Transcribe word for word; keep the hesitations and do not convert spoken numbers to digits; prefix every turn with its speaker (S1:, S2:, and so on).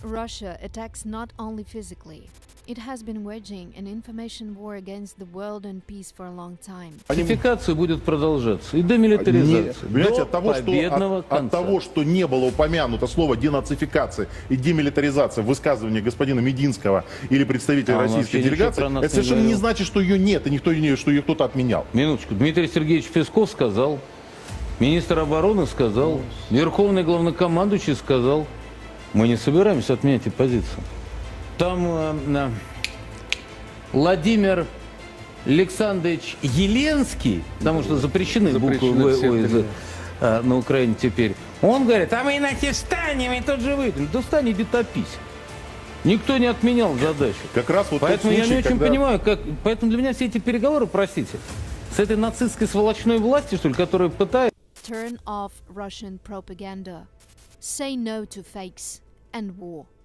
S1: Russia attacks not only physically. It has been waging an information war against the world and peace for a long time.
S2: Ратификация будет продолжаться и демилитаризация.
S3: Не,
S2: до
S3: от того,
S2: победного
S3: что, от,
S2: конца.
S3: от того, что не было упомянуто слово денацификация и демилитаризация в высказывании господина Мединского или представителя
S2: а
S3: российской делегации, это совершенно не, не значит, что ее нет, и никто, что ее кто-то отменял.
S2: Минуточку. Дмитрий Сергеевич Песков сказал, министр обороны сказал, верховный главнокомандующий сказал, мы не собираемся отменять эти позиции. Там э, Владимир Александрович Еленский, потому что запрещены, запрещены буквы э, на Украине теперь, он говорит, а мы иначе встанем и тут же выйдем. Да встань, иди топись. Никто не отменял задачу.
S3: Как раз вот
S2: поэтому
S3: случай,
S2: я не очень
S3: когда...
S2: понимаю, как... Поэтому для меня все эти переговоры, простите, с этой нацистской сволочной властью, что ли, которая пытается...
S1: Turn off Russian propaganda. Say no to fakes and war.